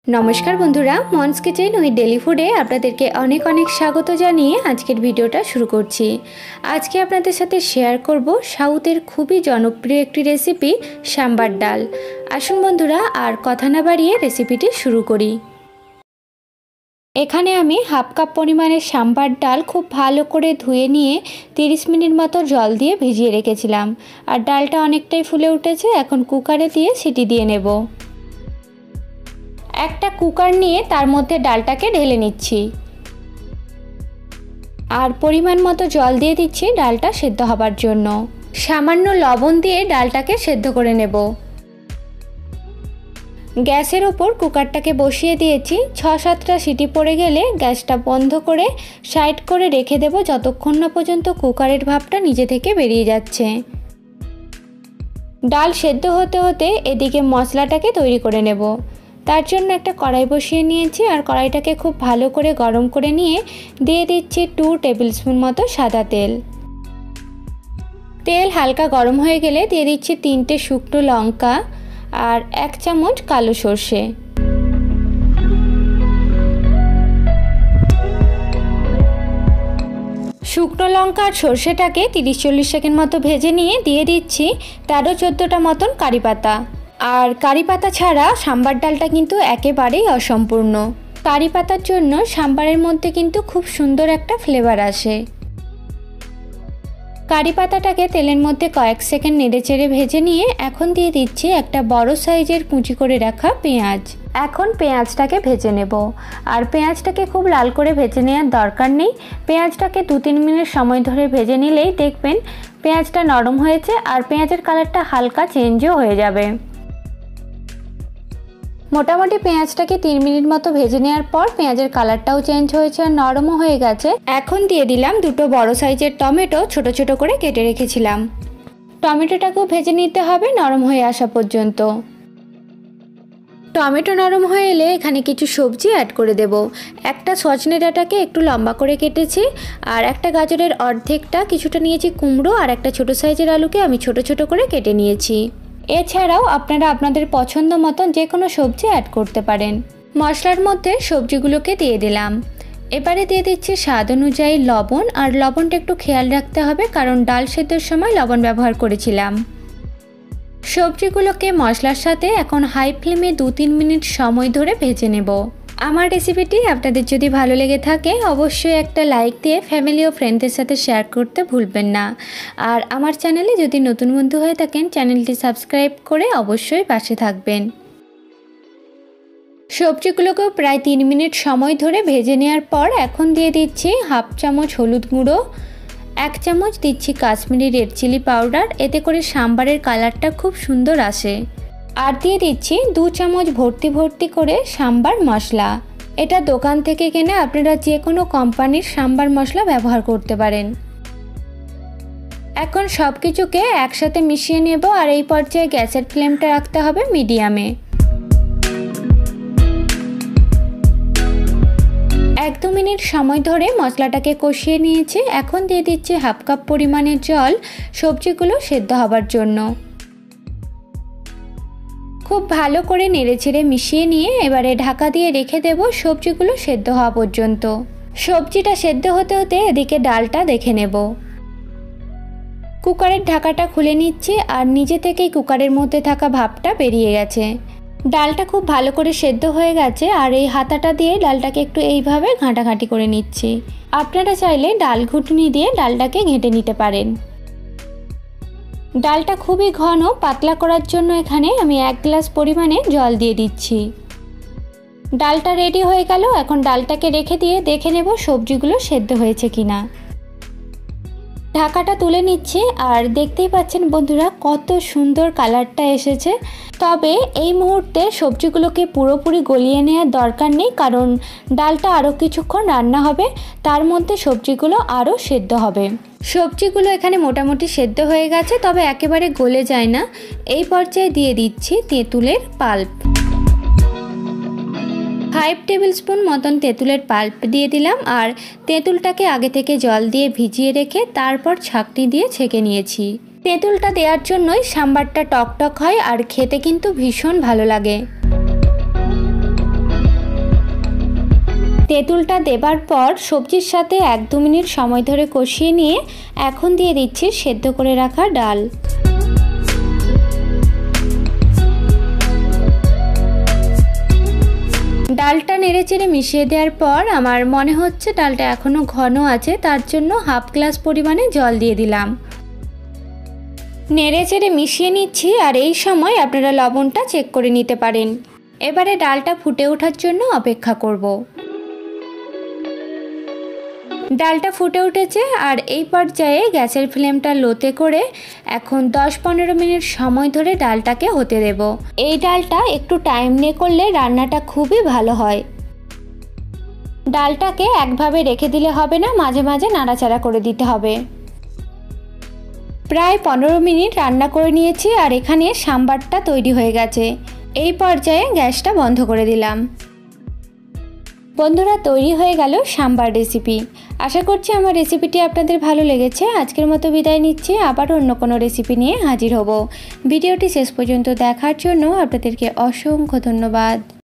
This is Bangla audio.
নমস্কার বন্ধুরা, মনস কিচেন উইথ ডেলি ফুডে আপনাদেরকে অনেক অনেক স্বাগত জানিয়ে আজকের ভিডিওটা শুরু করছি। আজকে আপনাদের সাথে শেয়ার করব সাউথের খুবই জনপ্রিয় একটি রেসিপি সাম্বার ডাল। আসুন বন্ধুরা, আর কথা না বাড়িয়ে রেসিপিটি শুরু করি। এখানে আমি হাফ কাপ পরিমাণের সাম্বার ডাল খুব ভালো করে ধুয়ে নিয়ে 30 মিনিট মতো জল দিয়ে ভিজিয়ে রেখেছিলাম। আর ডালটা অনেকটাই ফুলে উঠেছে, এখন কুকারে দিয়ে সিটি দিয়ে নেব। একটা কুকার নিয়ে তার মধ্যে ডালটাকে ঢেলে নিচ্ছি আর পরিমাণ মতো জল দিয়ে দিচ্ছি ডালটা সেদ্ধ হবার জন্য। সামান্য লবণ দিয়ে ডালটাকে সেদ্ধ করে নেব। গ্যাসের ওপর কুকারটাকে বসিয়ে দিয়েছি। 6-7টা সিটি পড়ে গেলে গ্যাসটা বন্ধ করে সাইড করে রেখে দেব যতক্ষণ না পর্যন্ত কুকারের ভাপটা নিজে থেকে বেরিয়ে যাচ্ছে। ডাল সেদ্ধ হতে হতে এদিকে মশলাটাকে তৈরি করে নেব। তার জন্য একটা কড়াই বসিয়ে নিয়েছি আর কড়াইটাকে খুব ভালো করে গরম করে নিয়ে দিয়ে দিচ্ছি 2 টেবিল স্পুন মতো সাদা তেল। তেল হালকা গরম হয়ে গেলে দিয়ে দিচ্ছি 3টে শুকনো লঙ্কা আর 1 চামচ কালো সর্ষে। শুকনো লঙ্কা আর সর্ষেটাকে 30-40 সেকেন্ড মতো ভেজে নিয়ে দিয়ে দিচ্ছি 13-14টা মতন কারি পাতা। আর কারি পাতা ছাড়া সাম্বার ডালটা কিন্তু একেবারেই অসম্পূর্ণ। কারি পাতার জন্য সাম্বারের মধ্যে কিন্তু খুব সুন্দর একটা ফ্লেভার আসে। কারি পাতাটাকে তেলের মধ্যে কয়েক সেকেন্ড নেড়েচেড়ে ভেজে নিয়ে এখন দিয়ে দিচ্ছি একটা বড় সাইজের কুচি করে রাখা পেঁয়াজ। এখন পেঁয়াজটাকে ভেজে নেব। আর পেঁয়াজটাকে খুব লাল করে ভেজে নেওয়ার দরকার নেই। পেঁয়াজটাকে 2-3 মিনিট সময় ধরে ভেজে নিলেই দেখবেন পেঁয়াজটা নরম হয়েছে আর পেঁয়াজের কালারটা হালকা চেঞ্জও হয়ে যাবে। মোটামুটি পেঁয়াজটাকে 3 মিনিট মতো ভেজে নেওয়ার পর পেঁয়াজের কালারটাও চেঞ্জ হয়েছে আর নরমও হয়ে গেছে। এখন দিয়ে দিলাম 2টো বড় সাইজের টমেটো ছোট ছোট করে কেটে রেখেছিলাম। টমেটোটাকেও ভেজে নিতে হবে নরম হয়ে আসা পর্যন্ত। টমেটো নরম হয়ে এলে এখানে কিছু সবজি অ্যাড করে দেব। একটা সজনে ডাঁটাকে একটু লম্বা করে কেটেছি আর একটা গাজরের অর্ধেকটা কিছুটা নিয়েছি কুমড়ো আর একটা ছোট সাইজের আলুকে আমি ছোট ছোট করে কেটে নিয়েছি। এছাড়াও আপনারা আপনাদের পছন্দ মতন যে কোনো সবজি অ্যাড করতে পারেন। মশলার মধ্যে সবজিগুলোকে দিয়ে দিলাম। এবারে দিয়ে দিচ্ছি স্বাদ অনুযায়ী লবণ, আর লবণটা একটু খেয়াল রাখতে হবে কারণ ডাল সেদ্ধর সময় লবণ ব্যবহার করেছিলাম। সবজিগুলোকে মশলার সাথে এখন হাই ফ্লেমে 2-3 মিনিট সময় ধরে ভেজে নেব। আমার রেসিপিটি আপনাদের যদি ভালো লেগে থাকে অবশ্যই একটা লাইক দিয়ে ফ্যামিলি ও ফ্রেন্ডদের সাথে শেয়ার করতে ভুলবেন না। আর আমার চ্যানেলে যদি নতুন বন্ধু হয়ে থাকেন চ্যানেলটি সাবস্ক্রাইব করে অবশ্যই পাশে থাকবেন। সবজিগুলোকেও প্রায় 3 মিনিট সময় ধরে ভেজে নেওয়ার পর এখন দিয়ে দিচ্ছি হাফ চামচ হলুদ গুঁড়ো, 1 চামচ দিচ্ছি কাশ্মীরি রেড চিলি পাউডার, এতে করে সাম্বারের কালারটা খুব সুন্দর আসে। আর দিয়ে দিচ্ছি 2 চামচ ভর্তি ভর্তি করে সাম্বার মশলা। এটা দোকান থেকে কিনে আপনারা যে কোনো কোম্পানির সাম্বার মশলা ব্যবহার করতে পারেন। এখন সব কিছুকে একসাথে মিশিয়ে নেব আর এই পর্যায়ে গ্যাসের ফ্লেমটা রাখতে হবে মিডিয়ামে। 1-2 মিনিট সময় ধরে মশলাটাকে কষিয়ে নিয়েছি। এখন দিয়ে দিচ্ছি হাফ কাপ পরিমাণের জল সবজিগুলো সেদ্ধ হবার জন্য। খুব ভালো করে নেড়েচেড়ে মিশিয়ে নিয়ে এবারে ঢাকা দিয়ে রেখে দেব সবজিগুলো সেদ্ধ হওয়া পর্যন্ত। সবজিটা সেদ্ধ হতে হতে এদিকে ডালটা দেখে নেব। কুকারের ঢাকাটা খুলে নিচ্ছি আর নিজে থেকেই কুকারের মধ্যে থাকা ভাপটা বেরিয়ে গেছে। ডালটা খুব ভালো করে সেদ্ধ হয়ে গেছে আর এই হাতাটা দিয়ে ডালটাকে একটু এইভাবে ঘাঁটাঘাঁটি করে নিচ্ছি। আপনারা চাইলে ডাল ঘুটনি দিয়ে ডালটাকে ঘেঁটে নিতে পারেন। ডালটা খুবই ঘন পাতলা করার জন্য এখানে আমি 1 গ্লাস পরিমাণে জল দিয়ে দিচ্ছি। ডালটা রেডি হয়ে গেল। এখন ডালটাকে রেখে দিয়ে দেখে নেব সবজিগুলো সেদ্ধ হয়েছে কিনা। ঢাকাটা তুলে নিচ্ছি আর দেখতেই পাচ্ছেন বন্ধুরা কত সুন্দর কালারটা এসেছে। তবে এই মুহূর্তে সবজিগুলোকে পুরোপুরি গলিয়ে নেওয়ার দরকার নেই কারণ ডালটা আরও কিছুক্ষণ রান্না হবে, তার মধ্যে সবজিগুলো আরও সেদ্ধ হবে। সবজিগুলো এখানে মোটামুটি সেদ্ধ হয়ে গেছে, তবে একেবারে গলে যায় না। এই পর্যায়ে দিয়ে দিচ্ছি তেঁতুলের পাল্প। 5 টেবিল স্পুন মতন তেঁতুলের পাল্প দিয়ে দিলাম আর তেঁতুলটাকে আগে থেকে জল দিয়ে ভিজিয়ে রেখে তারপর ছাঁকনি দিয়ে ছেঁকে নিয়েছি। তেঁতুলটা দেওয়ার জন্যই সাম্বারটা টকটক হয় আর খেতে কিন্তু ভীষণ ভালো লাগে। তেঁতুলটা দেবার পর সবজির সাথে 1-2 মিনিট সময় ধরে কষিয়ে নিয়ে এখন দিয়ে দিচ্ছি সেদ্ধ করে রাখা ডাল। ডালটা নেড়েচেড়ে মিশিয়ে দেওয়ার পর আমার মনে হচ্ছে ডালটা এখনও ঘন আছে, তার জন্য হাফ গ্লাস পরিমাণে জল দিয়ে দিলাম। নেড়েচেড়ে মিশিয়ে নিচ্ছি, আর এই সময় আপনারা লবণটা চেক করে নিতে পারেন। এবারে ডালটা ফুটে ওঠার জন্য অপেক্ষা করব। ডালটা ফুটে উঠেছে, আর এই পর্যায়ে গ্যাসের ফ্লেমটা লোতে করে এখন 10-15 মিনিট সময় ধরে ডালটাকে হতে দেব। এই ডালটা একটু টাইম নিয়ে করলে রান্নাটা খুবই ভালো হয়। ডালটাকে একভাবে রেখে দিলে হবে না, মাঝে মাঝে নাড়াচাড়া করে দিতে হবে। প্রায় 15 মিনিট রান্না করে নিয়েছি, আর এখানে সাম্বারটা তৈরি হয়ে গেছে। এই পর্যায়ে গ্যাসটা বন্ধ করে দিলাম। বন্ধুরা, তৈরি হয়ে গেল সাম্বার রেসিপি। আশা করছি আমার রেসিপিটি আপনাদের ভালো লেগেছে। আজকের মতো বিদায় নিচ্ছি, আবার অন্য কোনো রেসিপি নিয়ে হাজির হব। ভিডিওটি শেষ পর্যন্ত দেখার জন্য আপনাদেরকে অসংখ্য ধন্যবাদ।